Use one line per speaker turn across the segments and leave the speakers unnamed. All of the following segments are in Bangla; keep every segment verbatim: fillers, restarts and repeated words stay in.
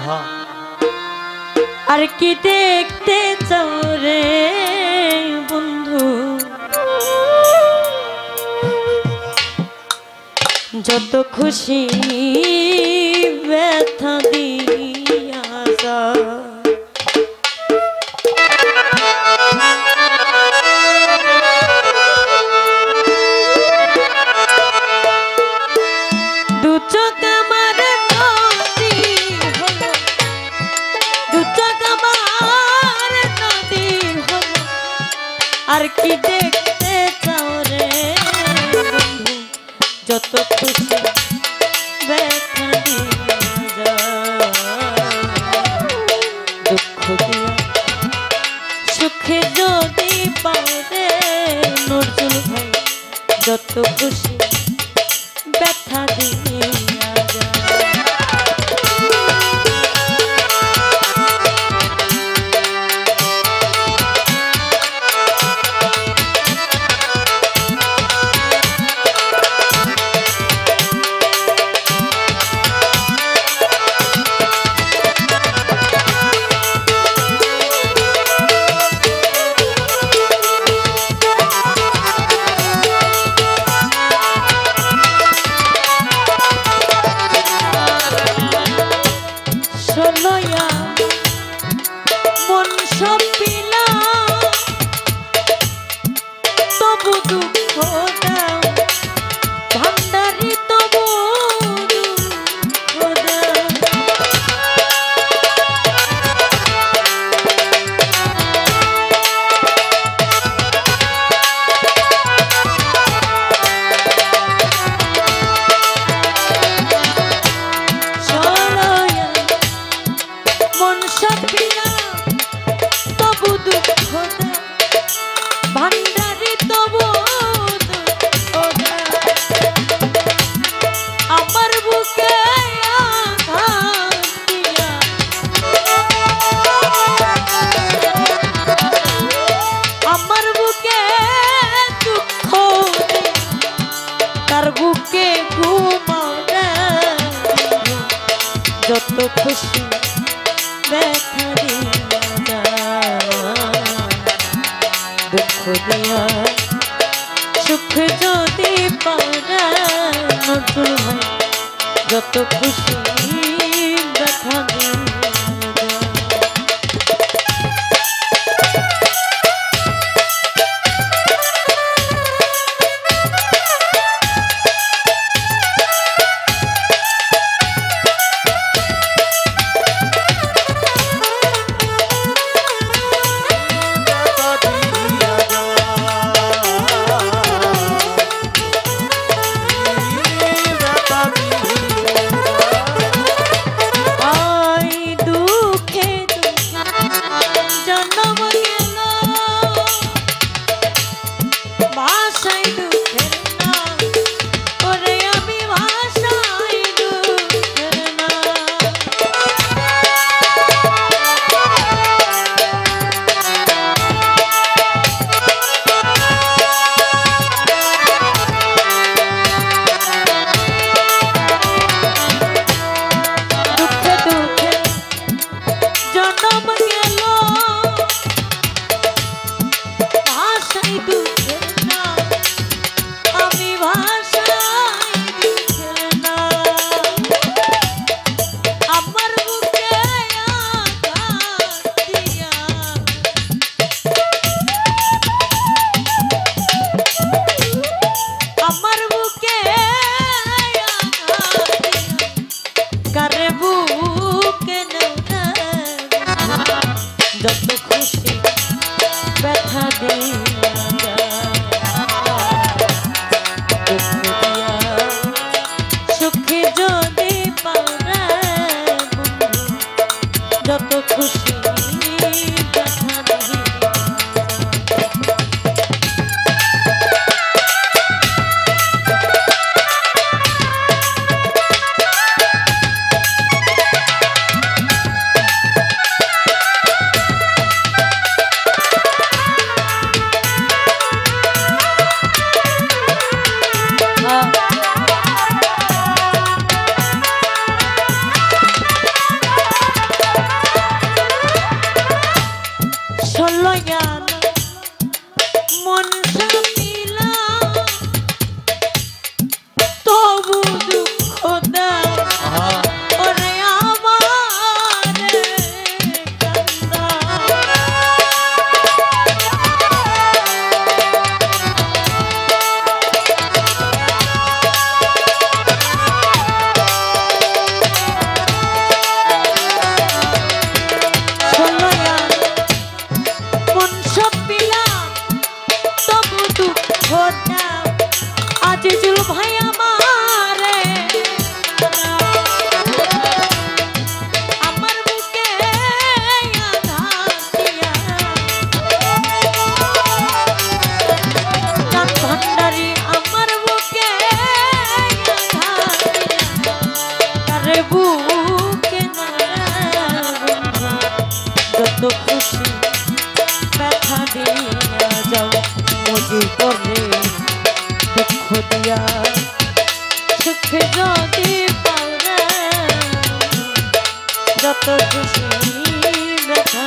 আর কি দেখতে চাও রে বন্ধু, যত খুশি ব্যথা দিয়া যা। দু চোখ আমার নদী হলো, দু চোখ আমার নদী হলো, আর কি দেখতে চাও রে বন্ধু, যত খুশি ব্যথা দিয়া যা। দুঃখ দিয়া সুখে যদি পাও রে নজরুল ভাই, যত খুশি ব্যথা দিয়া যা। মন সব পিলা তবু দুঃখ দাও, ভান্ডারি তবু দুঃখ দাও। সরয়া মন সব পিলা তবু দুঃখ দাও, ভান্ডারি তবু দুঃখ দাও। আমার বুকে আঘাত দিয়া, আমার বুকে দুঃখ দিয়া, তার বুকে ঘুমাও রে, যত খুশি ব্যথা দিয়া যা। দুঃখ দিয়া সুখ যদি পাও রে নজরুল ভাই, যত খুশি ব্যথা দিয়া যা। যত খুশি ব্যথা দিয়া যা। দুঃখ দিয়া সুখে যদি পাও রে বন্ধু, যত খুশি ব্যথা দিয়া। যত খুশি ব্যথা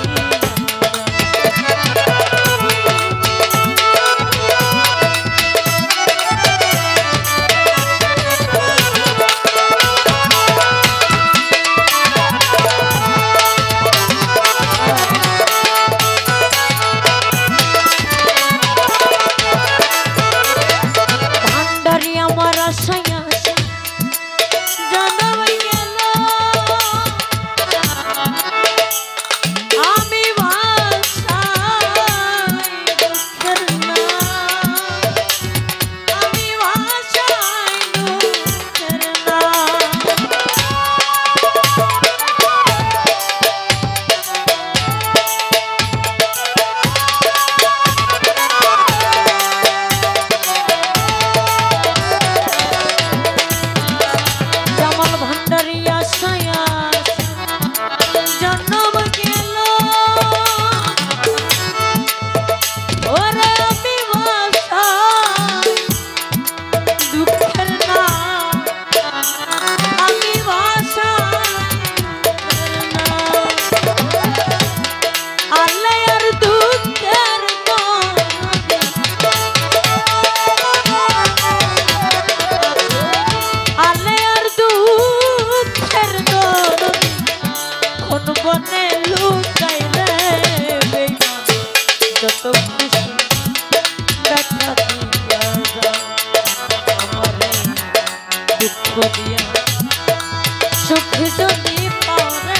সুখ যদি পাওরে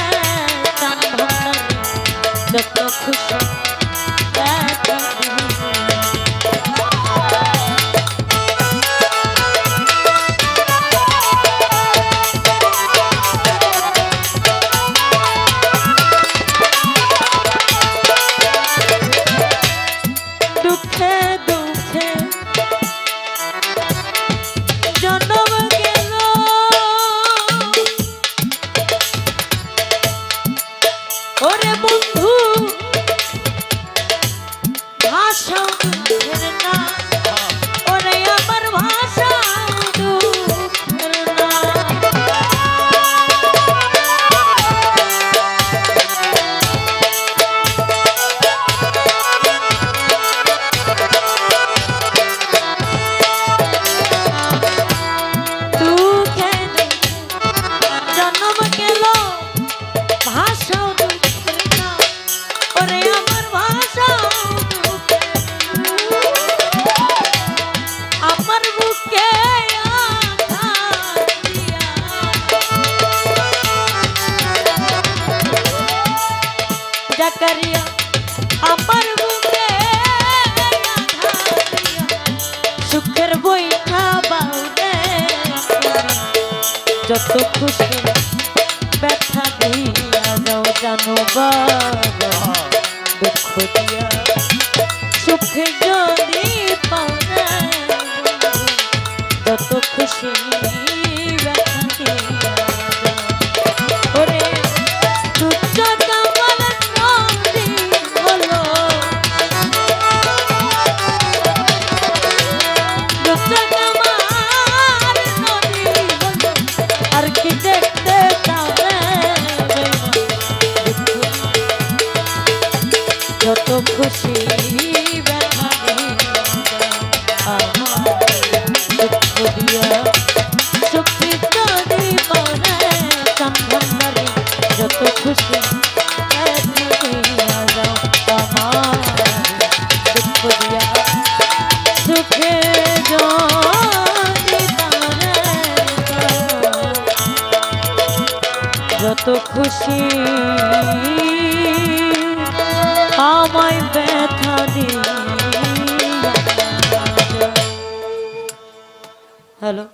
যত খুশি দুঃখে দুঃখে জন্ম গেল ওরে বন্ধু ভাষা দুঃখের না ওরে আমার ভাষা দুঃখের না দুঃখে জন্ম গেল ভাষা আমার বুকে জাকারিয়া আমার বুকে সুখের বইটা বাউলে যত খুশি ব্যথা দিয়া যাও জানো বাবা দুঃখ দিয়া সুখ যদি পাওনা যত খুশি ব্যথা দিয়া ওরে তুচ্ছ কামাল নদী বলো তুচ্ছ কামাল নদী বলো আর কি দেখতে চাও যত খুশি ব্যথা দুঃখ দিয়া সুখ যদি পাওনা কান্ধারি যত খুশি দুঃখ দিয়া সুখে যত খুশি আমায় ব্যথা দিয়ে হ্যালো।